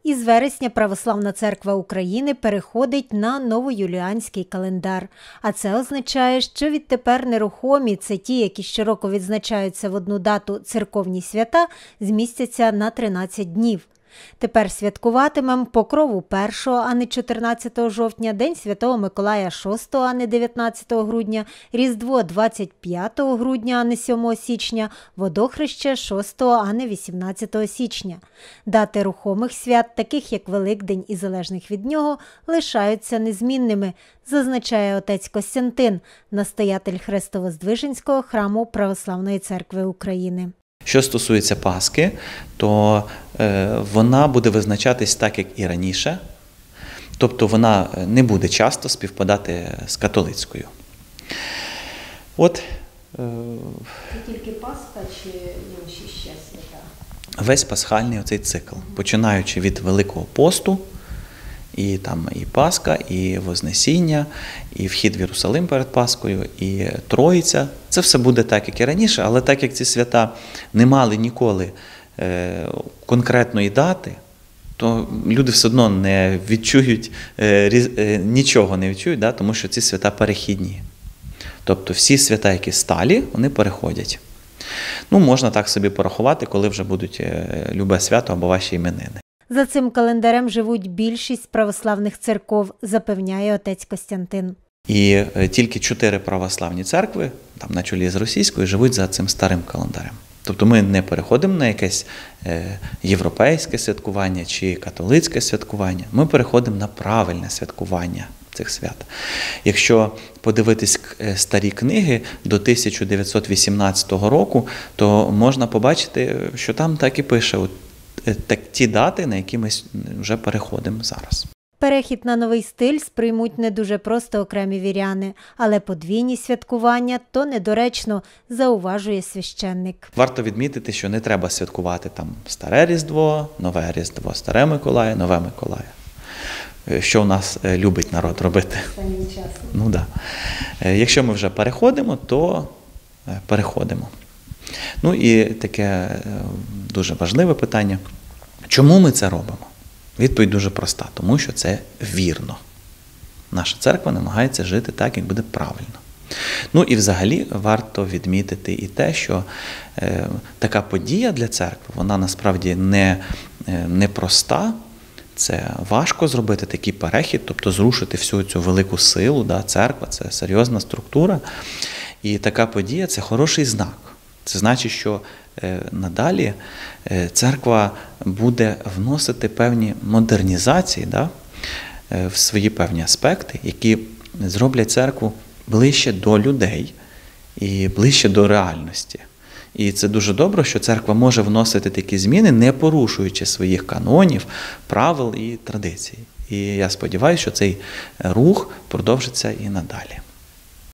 Із вересня Православна Церква України переходить на новоюліанський календар. А це означає, що відтепер нерухомі, це ті, які щороку відзначаються в одну дату церковні свята, змістяться на 13 днів. Тепер святкуватимемо Покрову 1, а не 14 жовтня, День Святого Миколая 6, а не 19 грудня, Різдво 25 грудня, а не 7 січня, Водохреще 6, а не 18 січня. Дати рухомих свят, таких як Великдень і залежних від нього, лишаються незмінними, зазначає отець Костянтин, настоятель Хрестово-Здвиженського храму Православної Церкви України. Що стосується Пасхи, то вона буде визначатись так, як і раніше, тобто вона не буде часто співпадати з католицькою. Це тільки Пасха чи інші ще свята? Весь пасхальний оцей цикл, починаючи від Великого посту, і Пасха, і Вознесіння, і вхід в Єрусалим перед Пасхою, і Троїця. Це все буде так, як і раніше, але так як ці свята не мали ніколи конкретної дати, то люди все одно не відчують, нічого не відчують, тому що ці свята перехідні. Тобто всі свята, які сталі, вони переходять. Можна так собі порахувати, коли вже будуть любе свято або ваші іменини. За цим календарем живуть більшість православних церков, запевняє отець Костянтин. І тільки 4 православні церкви, на чолі з російською, живуть за цим старим календарем. Тобто ми не переходимо на якесь європейське святкування чи католицьке святкування, ми переходимо на правильне святкування цих свят. Якщо подивитись старі книги до 1918 року, то можна побачити, що там так і пише ті дати, на які ми вже переходимо зараз. Перехід на новий стиль сприймуть не дуже просто окремі віряни, але подвійні святкування – то недоречно, зауважує священник. Варто відмітити, що не треба святкувати старе Різдво, нове Різдво, старе Миколая, нове Миколая. Що у нас любить народ робити. Останнім часом. Якщо ми вже переходимо, то переходимо. І таке дуже важливе питання. Чому ми це робимо? Відповідь дуже проста. Тому що це вірно. Наша церква намагається жити так, як буде правильно. І взагалі варто відмітити і те, що така подія для церкви, вона насправді не проста. Це важко зробити такий перехід, тобто зрушити всю цю велику силу. Церква – це серйозна структура. І така подія – це хороший знак. Це значить, що надалі церква буде вносити певні модернізації в свої певні аспекти, які зроблять церкву ближче до людей і ближче до реальності. І це дуже добре, що церква може вносити такі зміни, не порушуючи своїх канонів, правил і традицій. І я сподіваюся, що цей рух продовжиться і надалі.